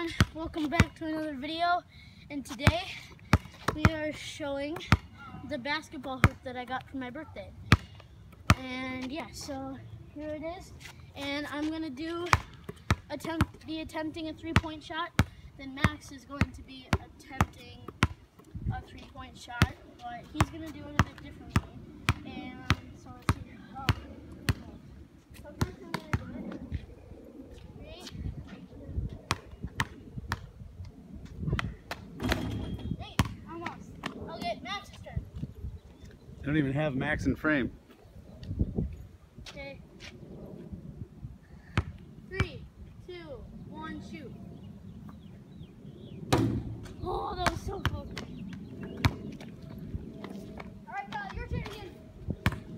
welcome back to another video, and today we are showing the basketball hoop that I got for my birthday. And yeah, so here it is, and I'm gonna be attempting a three-point shot. Then Max is going to be attempting a three-point shot, but he's gonna do it a bit differently. And so let's see. So first I'm gonna do it. I don't even have Max in frame. Okay,